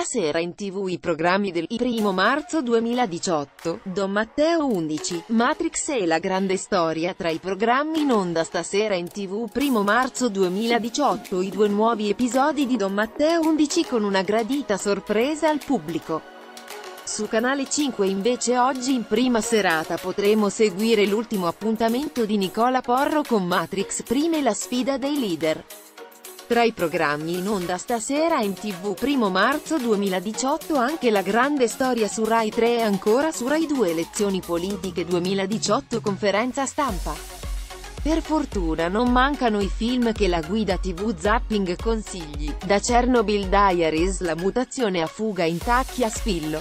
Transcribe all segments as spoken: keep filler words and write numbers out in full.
stasera in tv i programmi del primo marzo duemiladiciotto, Don Matteo undici, Matrix e La grande storia. Tra i programmi in onda stasera in tv primo marzo duemiladiciotto i due nuovi episodi di Don Matteo undici con una gradita sorpresa al pubblico. Su Canale cinque invece oggi in prima serata potremo seguire l'ultimo appuntamento di Nicola Porro con Matrix prima e la sfida dei leader. Tra i programmi in onda stasera in tv primo marzo duemiladiciotto anche La grande storia su Rai tre e ancora su Rai due elezioni politiche duemiladiciotto conferenza stampa. Per fortuna non mancano i film che la guida tv Zapping consigli, da Chernobyl Diaries la mutazione a fuga in tacchi a spillo.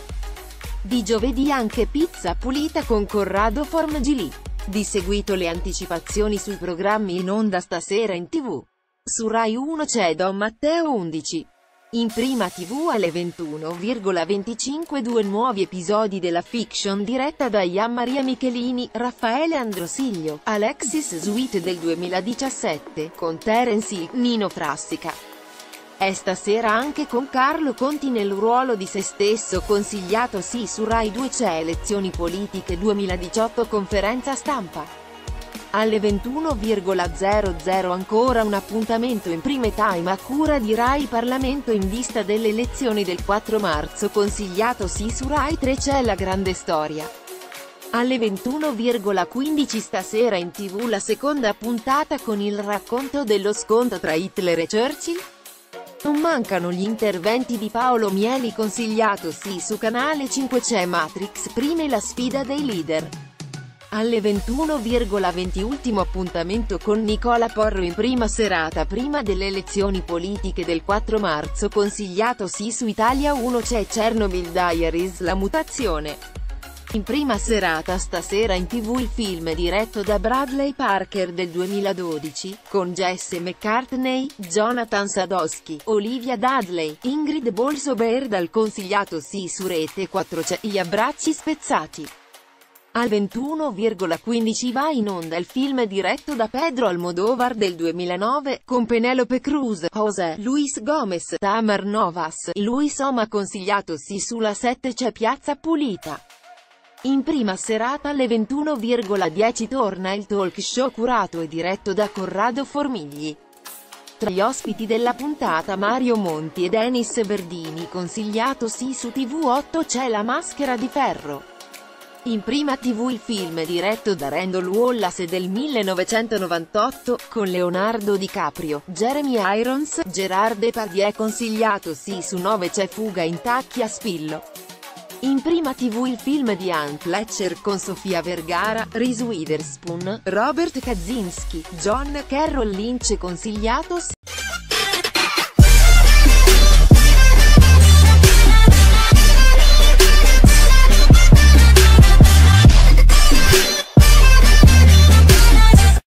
Di giovedì anche Pizza pulita con Corrado Formigli. Di seguito le anticipazioni sui programmi in onda stasera in tv. Su Rai uno c'è Don Matteo undici. In prima tv alle ventuno e venticinque due nuovi episodi della fiction diretta da Ian Maria Michelini, Raffaele Androsillo, Alexis Sweet del duemiladiciassette, con Terence Hill, Nino Frassica. È stasera anche con Carlo Conti nel ruolo di se stesso consigliato. Sì, su Rai due c'è elezioni politiche duemiladiciotto conferenza stampa. Alle ventuno e zero zero ancora un appuntamento in prime time a cura di Rai Parlamento in vista delle elezioni del quattro marzo consigliato. Sì, su Rai tre c'è La grande storia. Alle ventuno e quindici stasera in tv la seconda puntata con il racconto dello scontro tra Hitler e Churchill. Non mancano gli interventi di Paolo Mieli consigliato. Sì, su Canale cinque c'è Matrix prima e la sfida dei leader. Alle ventuno e venti ultimo appuntamento con Nicola Porro in prima serata prima delle elezioni politiche del quattro marzo consigliato. Sì, su Italia uno c'è Chernobyl Diaries la mutazione. In prima serata stasera in tv il film diretto da Bradley Parker del duemiladodici, con Jesse McCartney, Jonathan Sadowski, Olivia Dudley, Ingrid Bolso-Baird dal consigliato. Sì, su Rete quattro c'è Gli abbracci spezzati. Al ventuno e quindici va in onda il film diretto da Pedro Almodóvar del duemilanove, con Penélope Cruz, José Luis Gomez, Tamar Novas, Luis Oma consigliato. Sì, sulla sette c'è Piazza Pulita. In prima serata alle ventuno e dieci torna il talk show curato e diretto da Corrado Formigli. Tra gli ospiti della puntata Mario Monti e Denis Verdini consigliato. Sì, su tv otto c'è La maschera di ferro. In prima tv il film diretto da Randall Wallace del millenovecentonovantotto, con Leonardo DiCaprio, Jeremy Irons, Gerard Depardieu consigliato. Sì, su nove c'è Fuga in tacchi a spillo. In prima tv il film di Anne Fletcher con Sofia Vergara, Reese Witherspoon, Robert Kaczynski, John Carroll Lynch consigliato.